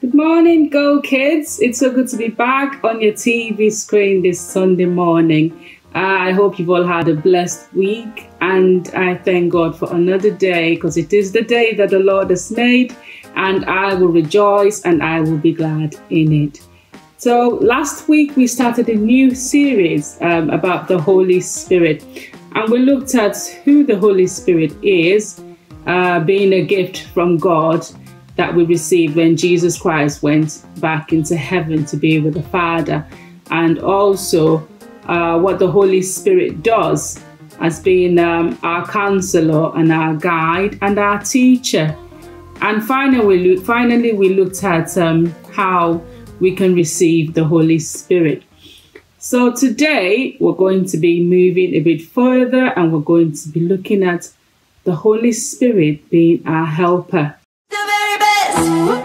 Good morning, Go Kids. It's so good to be back on your TV screen this Sunday morning. I hope you've all had a blessed week, and I thank God for another day, because it is the day that the Lord has made, and I will rejoice and I will be glad in it. So last week we started a new series about the Holy Spirit, and we looked at who the Holy Spirit is, being a gift from God that we received when Jesus Christ went back into heaven to be with the Father, and also what the Holy Spirit does as being our counselor and our guide and our teacher. And finally we looked at how we can receive the Holy Spirit. So today we're going to be moving a bit further, and we're going to be looking at the Holy Spirit being our helper. Please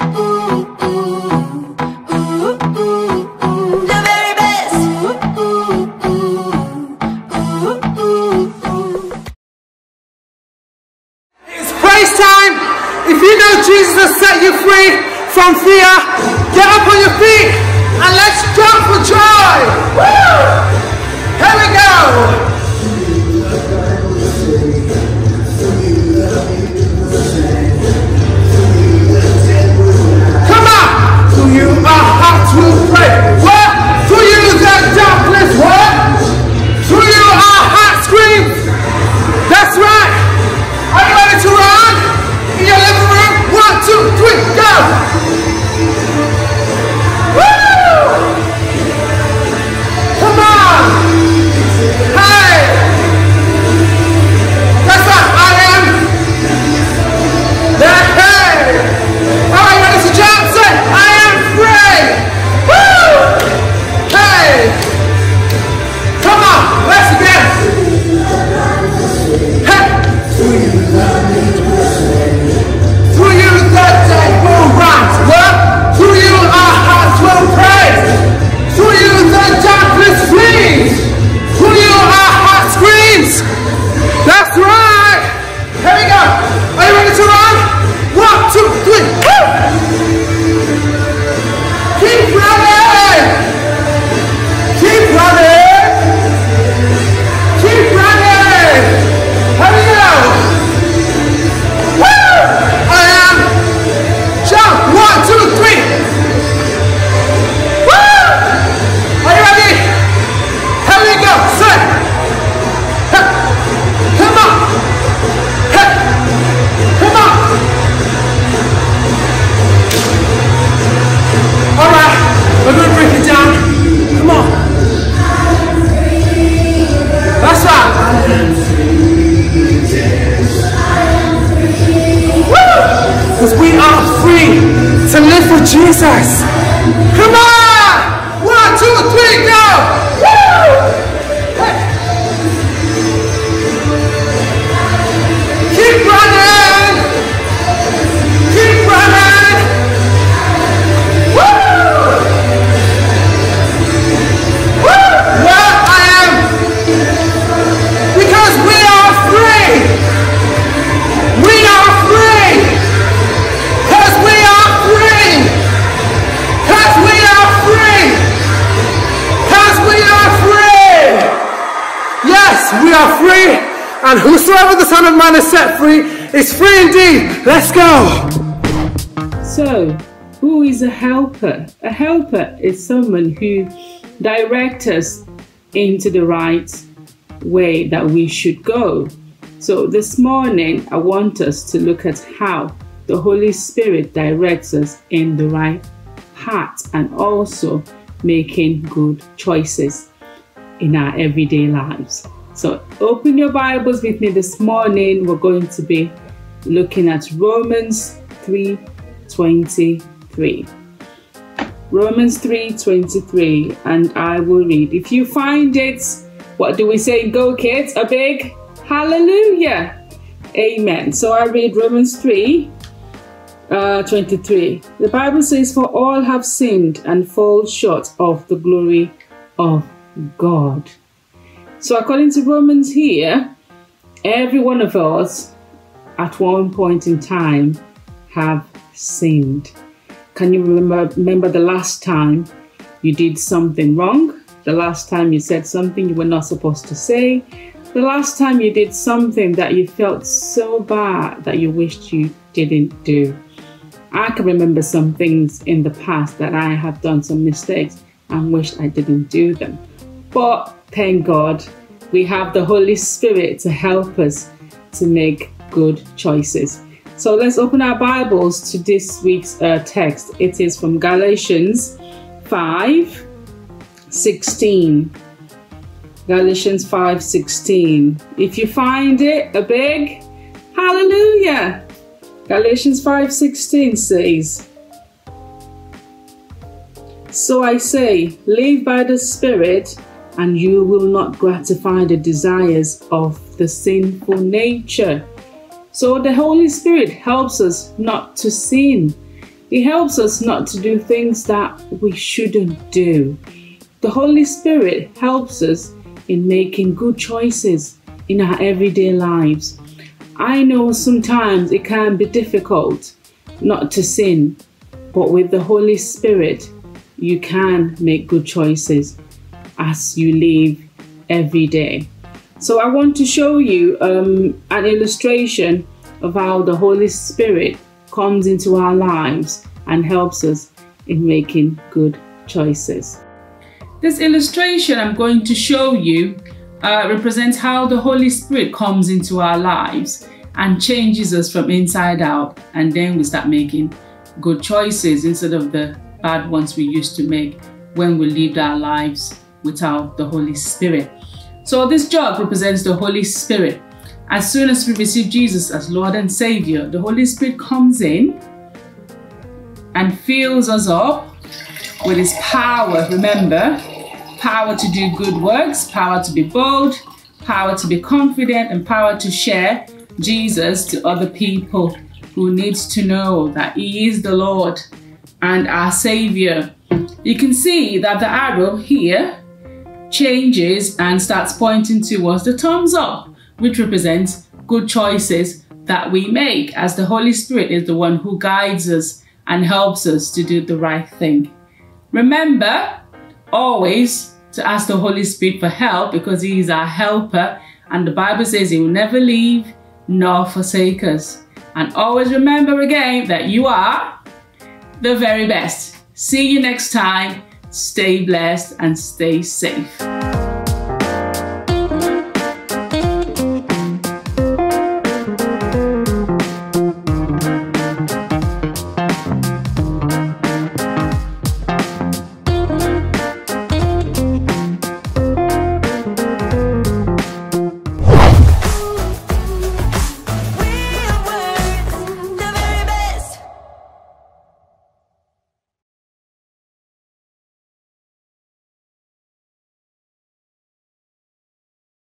time. If you know Jesus has set you free from fear, get up on your feet and let's jump for joy. Woo! Here we go. Come on. To you our hearts will pray. What? To you the darkness. What? To you our heart screams. That's right. Are you ready to run? In your living room? 1, 2, 3, go! Woo! Come on! Hey! That's right, I am. That hey! Are you ready to jump? Say, I am free! Woo! Hey! Come on, let's begin! Hey! To you the day will rise. What? To you our hearts will praise. To you the darkness flees. To you our heart screams. That's right. Here we go. Are you ready to run? 1, 2, 3. Woo! Keep running. Keep running. Keep running. Here we go. Woo! I am. Jump. 1, 2, 3. Woo! Are you ready? Here we go. Say. Hey. Come on. Hey. Come on. All right. We're going to break it down. Come on. That's right. Because we are free to live for Jesus. Come on! 1, 2, 3, go! Woo! Hey. Keep running! Keep running! Woo! Woo! Well, I am. Because we are free! We are free! Because we are free! Because we are free! Because we are free! Yes, we are free! And whosoever the Son of Man has set free is free indeed! Let's go! So, who is a helper? A helper is someone who directs us into the right way that we should go. So this morning, I want us to look at how the Holy Spirit directs us in the right path, and also making good choices in our everyday lives. So open your Bibles with me this morning. We're going to be looking at Romans 3:23. Romans 3:23, and I will read. If you find it, what do we say? Go Kids, a big hallelujah. Amen. So I read Romans 3:23. The Bible says, for all have sinned and fall short of the glory of God. So according to Romans here, every one of us at one point in time have sinned. Can you remember the last time you did something wrong? The last time you said something you were not supposed to say? The last time you did something that you felt so bad that you wished you didn't do? I can remember some things in the past that I have done some mistakes and wished I didn't do them. But thank God, we have the Holy Spirit to help us to make good choices. So let's open our Bibles to this week's text. It is from Galatians 5:16. Galatians 5:16. If you find it, a big hallelujah. Galatians 5:16 says, "So I say, live by the Spirit, and you will not gratify the desires of the sinful nature." So the Holy Spirit helps us not to sin. He helps us not to do things that we shouldn't do. The Holy Spirit helps us in making good choices in our everyday lives. I know sometimes it can be difficult not to sin, but with the Holy Spirit, you can make good choices as you live every day. So I want to show you an illustration of how the Holy Spirit comes into our lives and helps us in making good choices. This illustration I'm going to show you represents how the Holy Spirit comes into our lives and changes us from inside out, and then we start making good choices instead of the bad ones we used to make when we lived our lives without the Holy Spirit. So this jug represents the Holy Spirit. As soon as we receive Jesus as Lord and Savior, the Holy Spirit comes in and fills us up with His power. Remember, power to do good works, power to be bold, power to be confident, and power to share Jesus to other people who needs to know that He is the Lord and our Savior. You can see that the arrow here changes and starts pointing towards the thumbs up, which represents good choices that we make, as the Holy Spirit is the one who guides us and helps us to do the right thing. Remember always to ask the Holy Spirit for help, because He is our helper, and the Bible says He will never leave nor forsake us. And always remember again that you are the very best. See you next time. Stay blessed and stay safe.